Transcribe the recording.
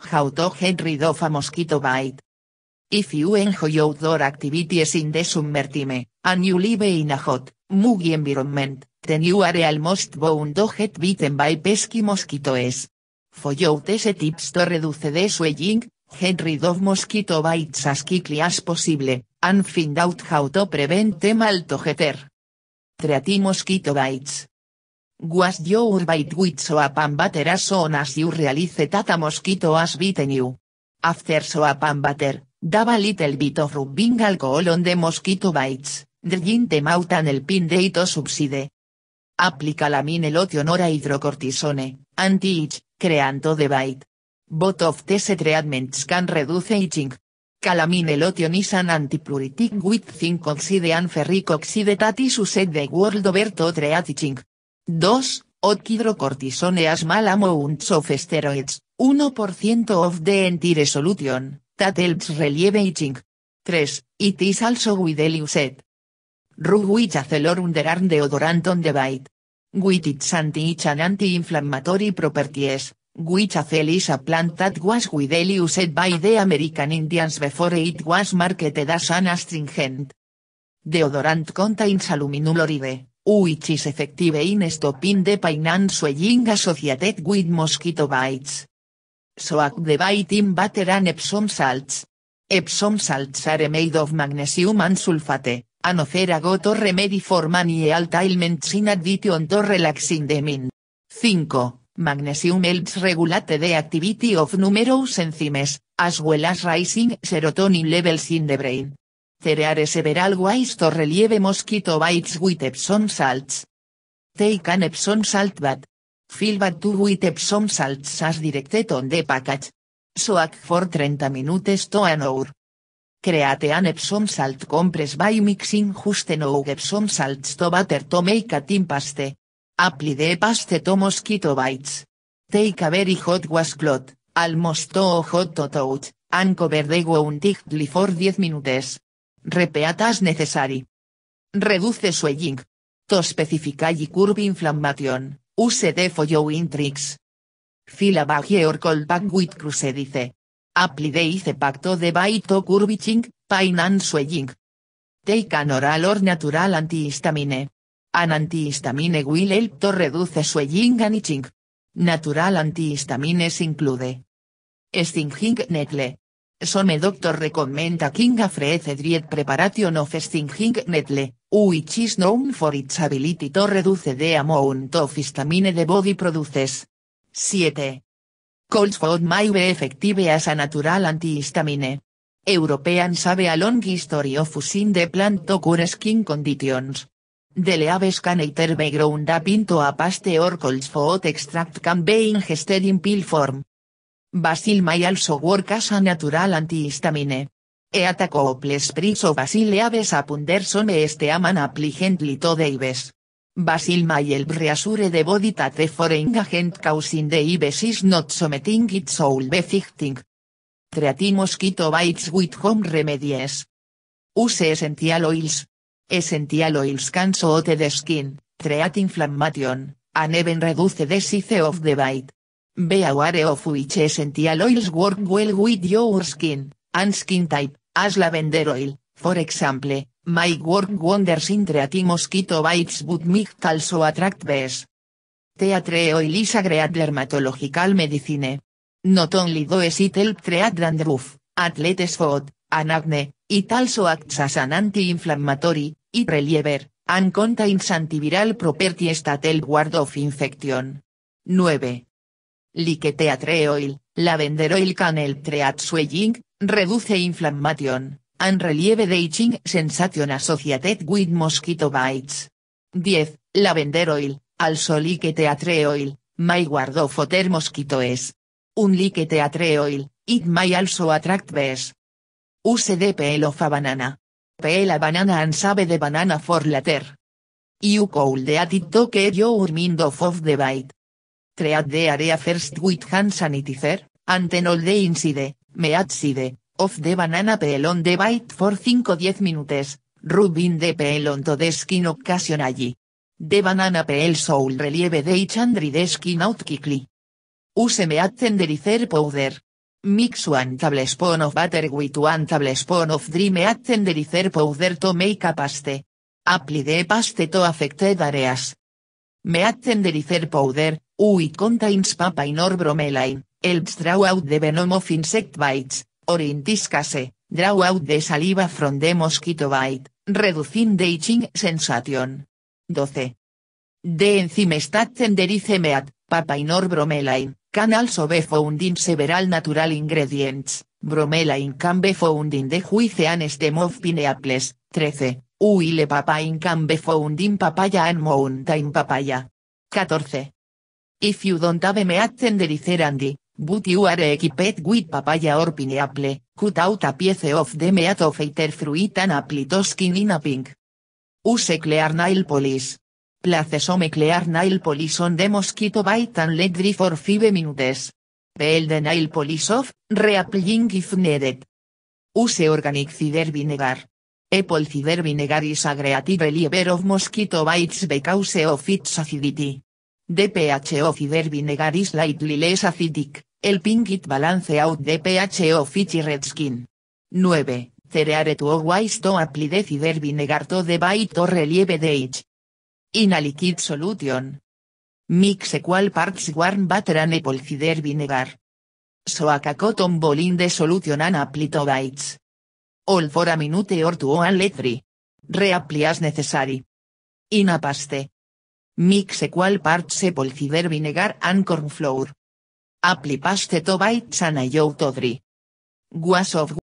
How to get rid of a mosquito bite. If you enjoy outdoor activities in the summertime, and you live in a hot, muggy environment, then you are almost bound to get bitten by pesky mosquitoes. Follow these tips to reduce the swelling, get rid of mosquito bites as quickly as possible, and find out how to prevent them altogether. Treat mosquito bites. Wash your bite with soap and butter as soon as you realize that a mosquito has bitten you. After soap and butter, dab a little bit of rubbing alcohol on the mosquito bites, drying them out and helping them to subside. Apply calamine lotion or hydrocortisone, anti-itch, creando the bite. Both of these treatments can reduce itching. Calamine lotion is an antipruritic with zinc oxide and ferric oxide that is used the world over to treat itching. 2. Hydrocortisone a small amounts of steroids, 1% of the entire solution, that helps relieve itching. 3. It is also widely used. Rub with a celor underarm deodorant on the bite. With its anti-itch and anti-inflammatory properties, Huichacel is a plant that was widely used by the American Indians before it was marketed as an astringent. Deodorant contains aluminum chloride, which is effective in stopping the pain and swelling associated with mosquito bites. Soak the bite in butter and Epsom salts. Epsom salts are made of magnesium and sulfate, and offer a go-to remedy for many health ailments in addition to relaxing the mind. 5. Magnesium helps regulate the activity of numerous enzymes, as well as raising serotonin levels in the brain. There are several ways to relieve mosquito bites with Epsom salts. Take an Epsom salt bath. Fill bath tub with Epsom salts as directed on the package. Soak for 30 minutes to an hour. Create an Epsom salt compress by mixing just enough Epsom salts to butter to make a thin paste. Apply the paste to mosquito bites. Take a very hot washcloth, almost too hot to touch, and cover the wound tightly for 10 minutes. Repeat as necessary. Reduce swelling. To specifically curb inflammation, use the following tricks. Fill a bag or cold pack with crushed ice. Apply the ice pack to the bite to curb itching, pain and swelling. Take an oral or natural antihistamine. An antihistamine will help to reduce swelling and itching. Natural antihistamines include stinging nettle. Some doctors recommend taking a freeze-dried preparation of stinging nettle, which is known for its ability to reduce the amount of histamine the body produces. 7. Cold food may be effective as a natural antihistamine. Europeans have a long history of using the plant to cure skin conditions. The leaves can either be ground up into a paste or cold food extract can be ingested in pill form. Basil may also work as a natural antihistamine. Heat a couple sprigs of basil leaves up under some steam and apply gently to the ibis. Basil may help reassure the body that the foreign agent causing the ibis is not something it should be fighting. Treat mosquito bites with home remedies. Use essential oils. Essential oils can soothe the skin, treat inflammation, and even reduce the size of the bite. Be aware of which essential oils work well with your skin, and skin type, as lavender oil, for example, may work wonders in treating mosquito bites but might also attract bees. Tea tree oil is a great dermatological medicine. Not only does it help treat dandruff, athlete's foot, and acne, it also acts as an anti-inflammatory, it reliever, and contains antiviral properties that help ward off infection. 9. Like tea tree oil, lavender oil can help treat swelling, reduce inflammation, and relieve the itching sensation associated with mosquito bites. 10. Lavender oil, also like tea tree oil, may ward off other mosquitoes. Unlike tea tree oil, it may also attract bees. Use the peel of a banana. Peel a banana and save the banana for later. You could add it to get your mind off of the bite. Treat the area first with hand sanitizer, and then all the inside, outside, of the banana peel on the bite for 5-10 minutes, rubbing the peel onto the skin occasionally. The banana peel should relieve the itch and dry the skin out quickly. Use meat tenderizer powder. Mix 1 tablespoon of butter with 1 tablespoon of dry meat tenderizer powder to make a paste. Apply the paste to affected areas. Meat tenderizer powder, it contains papain or bromelain, helps draw out the venom of insect bites, or in this case, draw out the saliva from the mosquito bite, reducing the itching sensation. 12. The enzyme that tenderize meat, papain or bromelain, can also be found in several natural ingredients. Bromelain can be found in the juice and stem of pineapples. 13. While papain can be found in papaya and mountain papaya. 14. If you don't have meat tenderizer handy, but you are equipped with papaya or pineapple, cut out a piece of the meat of either fruit and apply to skin in a pink. Use clear nail polish. Place some clear nail polish on the mosquito bite and let dry for 5 minutes. Peel the nail polish off, reapplying if needed. Use organic cider vinegar. Apple cider vinegar is a great reliever of mosquito bites because of its acidity. The pH of cider vinegar is slightly less acidic, helping it balance out the pH of itchy red skin. 9. There are 2 ways to apply the cider vinegar to the bite or relieve the itch. In a liquid solution. Mix equal parts warm butter and apple cider vinegar. Soak a cotton ball in the solution and apply to bites. All for a minute or 2 and let dry. Reapply as necessary. In a paste. Mix equal parts apple cider vinegar and corn flour. Apply paste to bites and allow to dry. Wash off